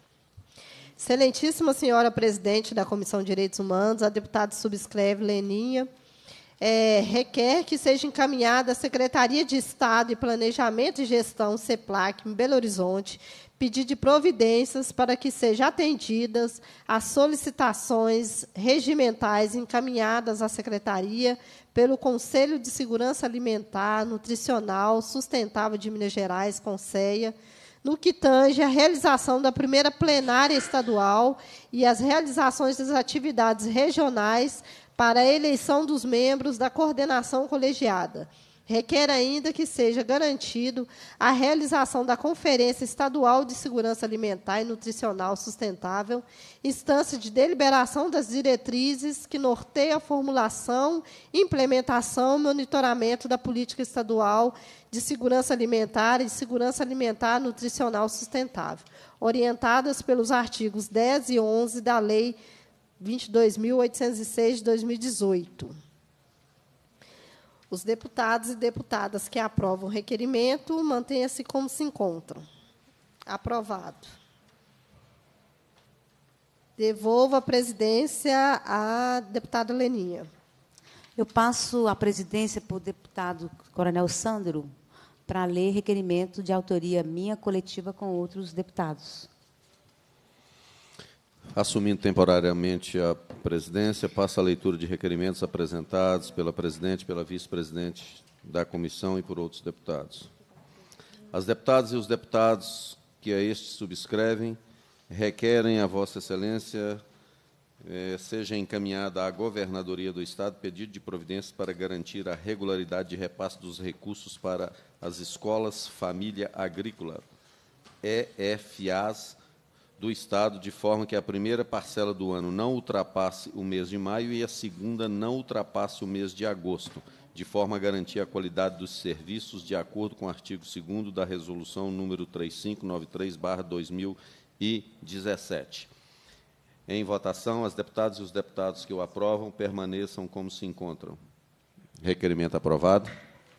Excelentíssima senhora presidente da Comissão de Direitos Humanos, a deputada subscreve Leninha, requer que seja encaminhada à Secretaria de Estado e Planejamento e Gestão, CEPLAC, em Belo Horizonte, pedido de providências para que sejam atendidas as solicitações regimentais encaminhadas à Secretaria pelo Conselho de Segurança Alimentar, Nutricional, Sustentável de Minas Gerais, CONSEA, no que tange à realização da primeira plenária estadual e as realizações das atividades regionais para a eleição dos membros da coordenação colegiada. Requer ainda que seja garantido a realização da Conferência Estadual de Segurança Alimentar e Nutricional Sustentável, instância de deliberação das diretrizes que norteia a formulação, implementação e monitoramento da política estadual de segurança alimentar e de segurança alimentar nutricional sustentável, orientadas pelos artigos 10 e 11 da Lei 22.806, de 2018. Os deputados e deputadas que aprovam o requerimento, mantenha-se como se encontram. Aprovado. Devolvo a presidência à deputada Leninha. Eu passo a presidência para o deputado Coronel Sandro para ler requerimento de autoria minha coletiva com outros deputados. Assumindo temporariamente a presidência, passa a leitura de requerimentos apresentados pela presidente, pela vice-presidente da comissão e por outros deputados. As deputadas e os deputados que a este subscrevem requerem a Vossa Excelência seja encaminhada à Governadoria do Estado pedido de providências para garantir a regularidade de repasse dos recursos para as escolas Família Agrícola, EFAs, do Estado, de forma que a primeira parcela do ano não ultrapasse o mês de maio e a segunda não ultrapasse o mês de agosto, de forma a garantir a qualidade dos serviços, de acordo com o artigo 2º da Resolução número 3593/2017. Em votação, as deputadas e os deputados que o aprovam permaneçam como se encontram. Requerimento aprovado.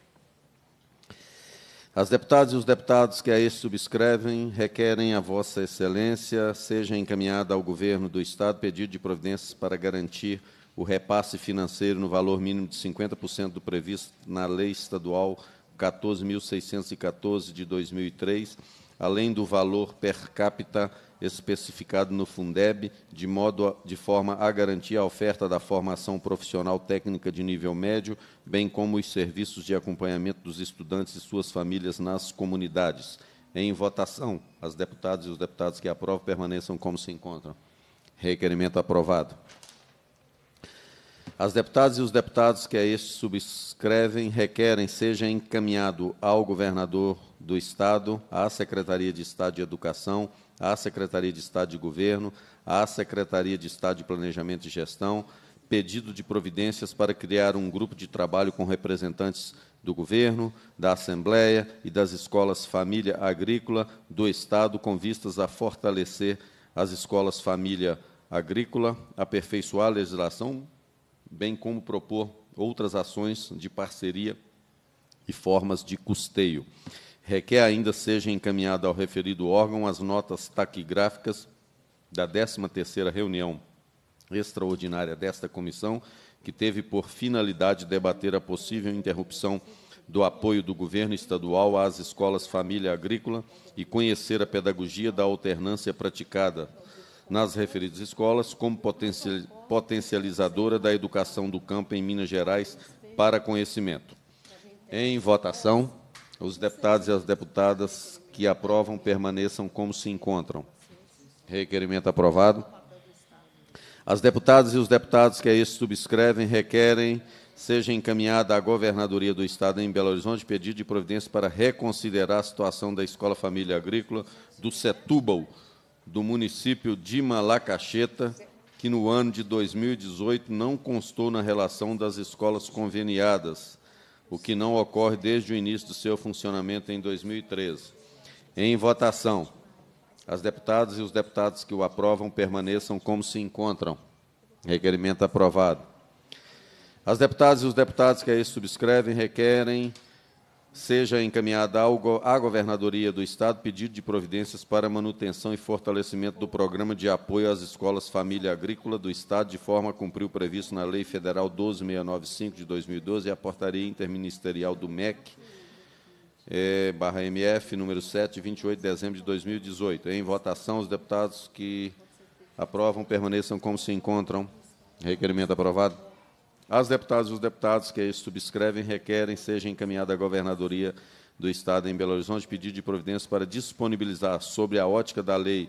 As deputadas e os deputados que a este subscrevem requerem a Vossa Excelência seja encaminhada ao Governo do Estado pedido de providências para garantir o repasse financeiro no valor mínimo de 50% do previsto na Lei Estadual 14.614, de 2003, além do valor per capita especificado no Fundeb, de forma a garantir a oferta da formação profissional técnica de nível médio, bem como os serviços de acompanhamento dos estudantes e suas famílias nas comunidades. Em votação, as deputadas e os deputados que aprovam permaneçam como se encontram. Requerimento aprovado. As deputadas e os deputados que a este subscrevem requerem seja encaminhado ao governador do Estado, à Secretaria de Estado de Educação, à Secretaria de Estado de Governo, à Secretaria de Estado de Planejamento e Gestão, pedido de providências para criar um grupo de trabalho com representantes do Governo, da Assembleia e das escolas Família Agrícola do Estado, com vistas a fortalecer as escolas Família Agrícola, aperfeiçoar a legislação, bem como propor outras ações de parceria e formas de custeio. Requer ainda seja encaminhada ao referido órgão as notas taquigráficas da 13ª reunião extraordinária desta comissão, que teve por finalidade debater a possível interrupção do apoio do governo estadual às escolas Família Agrícola e conhecer a pedagogia da alternância praticada nas referidas escolas como potencializadora da educação do campo em Minas Gerais para conhecimento. Em votação, os deputados e as deputadas que aprovam permaneçam como se encontram. Requerimento aprovado. As deputadas e os deputados que a este subscrevem requerem seja encaminhada à Governadoria do Estado em Belo Horizonte pedido de providência para reconsiderar a situação da Escola Família Agrícola do Setúbal, do município de Malacacheta, que no ano de 2018 não constou na relação das escolas conveniadas, o que não ocorre desde o início do seu funcionamento em 2013. Em votação, as deputadas e os deputados que o aprovam permaneçam como se encontram. Requerimento aprovado. As deputadas e os deputados que a isso subscrevem requerem seja encaminhada à Governadoria do Estado pedido de providências para manutenção e fortalecimento do Programa de Apoio às Escolas Família Agrícola do Estado, de forma a cumprir o previsto na Lei Federal 12695 de 2012 e a Portaria Interministerial do MEC, /MF, número 7, de 28 de dezembro de 2018. Em votação, os deputados que aprovam permaneçam como se encontram. Requerimento aprovado. As deputadas e os deputados que subscrevem requerem seja encaminhada à Governadoria do Estado em Belo Horizonte pedido de providência para disponibilizar, sobre a ótica da Lei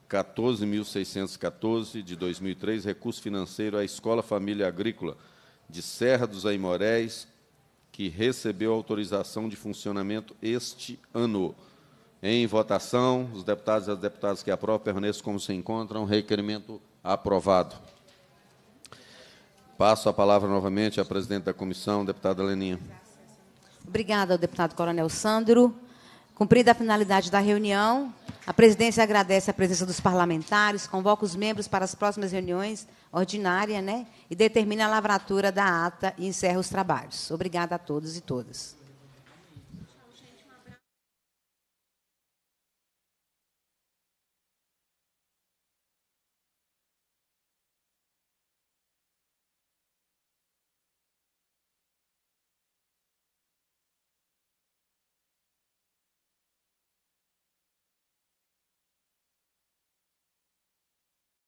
14.614, de 2003, recurso financeiro à Escola Família Agrícola de Serra dos Aimoréis, que recebeu autorização de funcionamento este ano. Em votação, os deputados e as deputadas que aprovam permaneçam como se encontram. Requerimento aprovado. Passo a palavra novamente à presidente da comissão, deputada Leninha. Obrigada ao deputado Coronel Sandro. Cumprida a finalidade da reunião, a presidência agradece a presença dos parlamentares, convoca os membros para as próximas reuniões ordinárias, e determina a lavratura da ata e encerra os trabalhos. Obrigada a todos e todas.